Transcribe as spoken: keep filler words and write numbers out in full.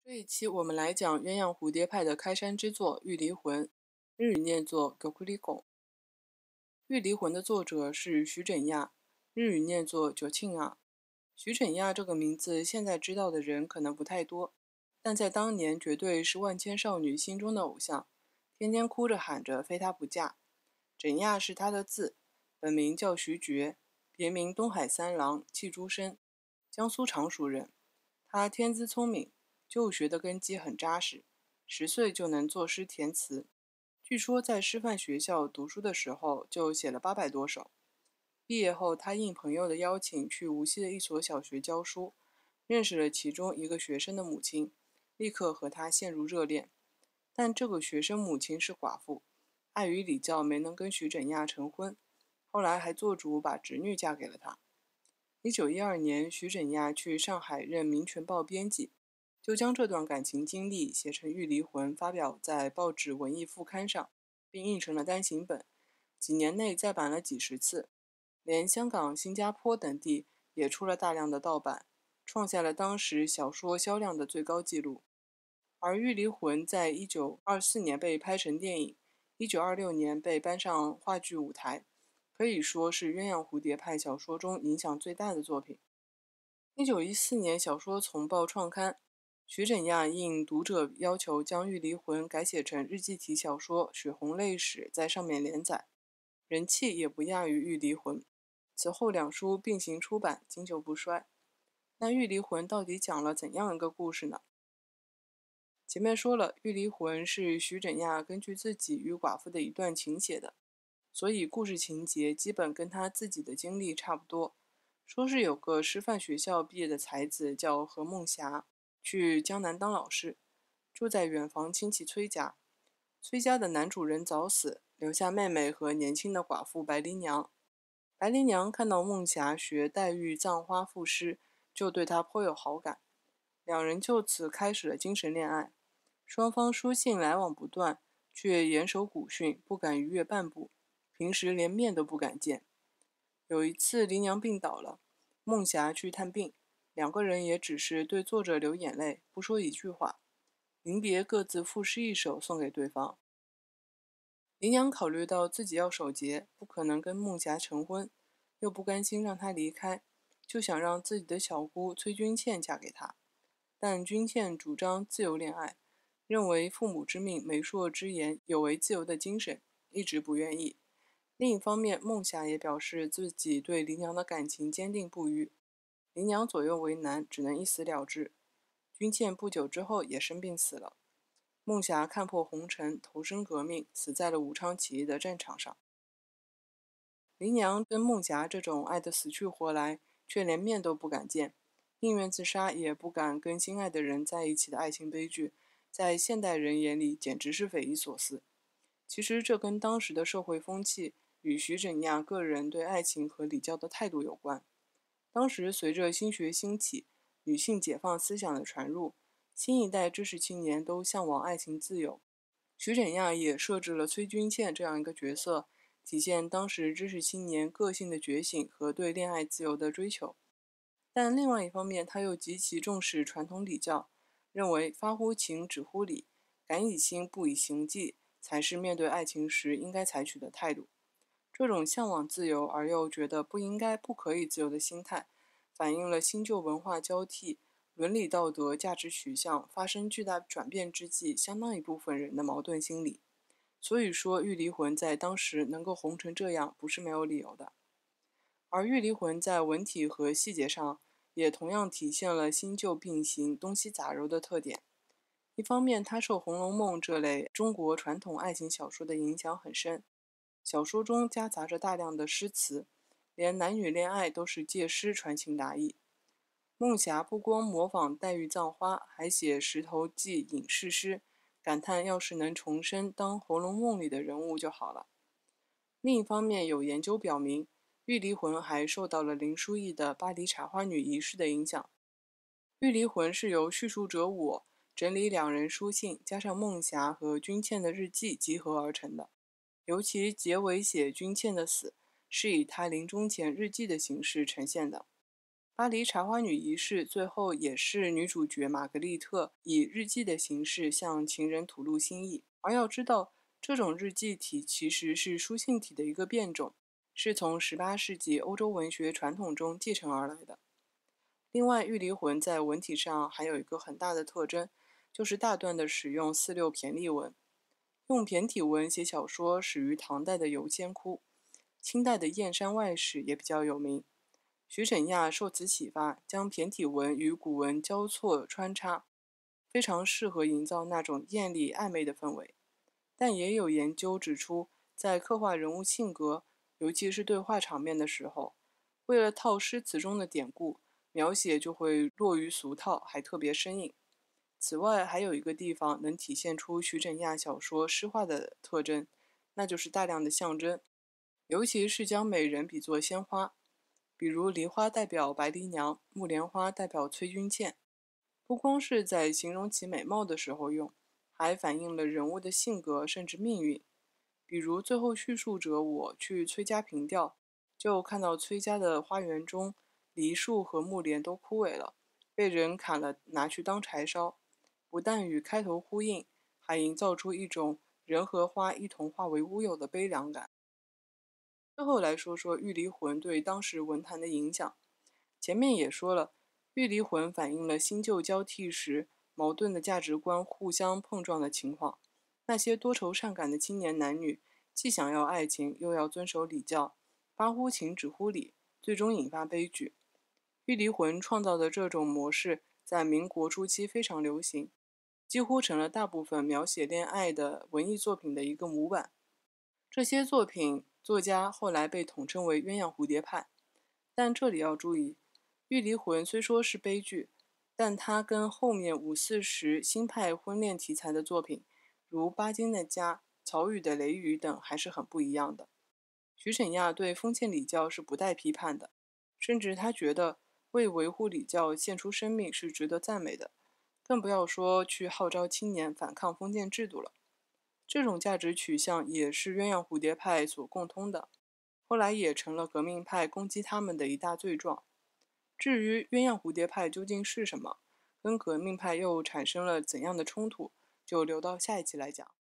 这一期我们来讲鸳鸯蝴蝶派的开山之作《玉离魂》，日语念作 Gyokuriko。《玉离魂》的作者是徐枕亚，日语念作久庆啊。徐枕亚这个名字现在知道的人可能不太多，但在当年绝对是万千少女心中的偶像，天天哭着喊着非他不嫁。枕亚是他的字，本名叫徐觉，别名东海三郎、气诸生，江苏常熟人。他天资聪明，就学的根基很扎实，十岁就能作诗填词。据说在师范学校读书的时候就写了八百多首。毕业后，他应朋友的邀请去无锡的一所小学教书，认识了其中一个学生的母亲，立刻和他陷入热恋。但这个学生母亲是寡妇，碍于礼教没能跟徐枕亚成婚，后来还做主把侄女嫁给了他。一九一二年，徐枕亚去上海任《民权报》编辑，就将这段感情经历写成《玉离魂》，发表在报纸文艺副刊上，并印成了单行本，几年内再版了几十次，连香港、新加坡等地也出了大量的盗版，创下了当时小说销量的最高纪录。而《玉离魂》在一九二四年被拍成电影，一九二六年被搬上话剧舞台，可以说是鸳鸯蝴蝶派小说中影响最大的作品。一九一四年，小说丛报创刊，徐枕亚应读者要求将《玉离魂》改写成日记体小说《血红泪史》，在上面连载，人气也不亚于《玉离魂》。此后两书并行出版，经久不衰。那《玉离魂》到底讲了怎样一个故事呢？前面说了，《玉离魂》是徐枕亚根据自己与寡妇的一段情写的，所以故事情节基本跟他自己的经历差不多。说是有个师范学校毕业的才子叫何梦霞，去江南当老师，住在远房亲戚崔家。崔家的男主人早死，留下妹妹和年轻的寡妇白姨娘。白姨娘看到梦霞学黛玉葬花赋诗，就对她颇有好感，两人就此开始了精神恋爱。双方书信来往不断，却严守古训，不敢逾越半步，平时连面都不敢见。有一次姨娘病倒了，梦霞去探病，两个人也只是对坐着流眼泪，不说一句话。临别各自赋诗一首送给对方。姨娘考虑到自己要守节，不可能跟梦霞成婚，又不甘心让她离开，就想让自己的小姑崔君倩嫁给他。但君倩主张自由恋爱，认为父母之命媒妁之言有违自由的精神，一直不愿意。另一方面，梦霞也表示自己对姨娘的感情坚定不渝，姨娘左右为难，只能一死了之。君倩不久之后也生病死了。梦霞看破红尘，投身革命，死在了武昌起义的战场上。姨娘跟梦霞这种爱得死去活来，却连面都不敢见，宁愿自杀也不敢跟心爱的人在一起的爱情悲剧，在现代人眼里简直是匪夷所思。其实这跟当时的社会风气与徐枕亚个人对爱情和礼教的态度有关。当时随着新学兴起，女性解放思想的传入，新一代知识青年都向往爱情自由。徐枕亚也设置了崔君倩这样一个角色，体现当时知识青年个性的觉醒和对恋爱自由的追求。但另外一方面，他又极其重视传统礼教，认为发乎情，止乎礼，敢以心，不以行计，才是面对爱情时应该采取的态度。这种向往自由而又觉得不应该、不可以自由的心态，反映了新旧文化交替、伦理道德、价值取向发生巨大转变之际，相当一部分人的矛盾心理。所以说，《玉离魂》在当时能够红成这样，不是没有理由的。而《玉离魂》在文体和细节上，也同样体现了新旧并行、东西杂糅的特点。一方面，它受《红楼梦》这类中国传统爱情小说的影响很深，小说中夹杂着大量的诗词，连男女恋爱都是借诗传情达意。梦霞不光模仿黛玉葬花，还写石头记隐士诗，感叹要是能重生当《红楼梦》里的人物就好了。另一方面，有研究表明，《玉离魂》还受到了林书义的巴黎茶花女仪式的影响。《玉离魂》是由叙述者我整理两人书信，加上梦霞和君倩的日记集合而成的。尤其结尾写君倩的死，是以她临终前日记的形式呈现的。 巴黎茶花女一事最后也是女主角玛格丽特以日记的形式向情人吐露心意。而要知道，这种日记体其实是书信体的一个变种，是从十八世纪欧洲文学传统中继承而来的。另外，玉离魂在文体上还有一个很大的特征，就是大段的使用四六骈俪文。用骈体文写小说始于唐代的游仙窟，清代的燕山外史也比较有名。徐沈亚受此启发，将骈体文与古文交错穿插，非常适合营造那种艳丽暧昧的氛围。但也有研究指出，在刻画人物性格，尤其是对话场面的时候，为了套诗词中的典故，描写就会落于俗套，还特别生硬。此外，还有一个地方能体现出徐沈亚小说诗化的特征，那就是大量的象征，尤其是将美人比作鲜花，比如梨花代表白梨娘，木莲花代表崔君倩。不光是在形容其美貌的时候用，还反映了人物的性格甚至命运。比如最后叙述者我去崔家凭吊，就看到崔家的花园中梨树和木莲都枯萎了，被人砍了拿去当柴烧。不但与开头呼应，还营造出一种人和花一同化为乌有的悲凉感。最后来说说玉离魂对当时文坛的影响。前面也说了，玉离魂反映了新旧交替时矛盾的价值观互相碰撞的情况。那些多愁善感的青年男女，既想要爱情，又要遵守礼教，发乎情，止乎礼，最终引发悲剧。玉离魂创造的这种模式，在民国初期非常流行，几乎成了大部分描写恋爱的文艺作品的一个模板。这些作品作家后来被统称为鸳鸯蝴蝶派。但这里要注意，玉离魂虽说是悲剧，但它跟后面五四时新派婚恋题材的作品，如巴金的家、曹禺的雷雨等还是很不一样的。徐沈亚对封建礼教是不带批判的，甚至他觉得为维护礼教献出生命是值得赞美的，更不要说去号召青年反抗封建制度了。这种价值取向也是鸳鸯蝴蝶派所共通的，后来也成了革命派攻击他们的一大罪状。至于鸳鸯蝴蝶派究竟是什么，跟革命派又产生了怎样的冲突，就留到下一期来讲。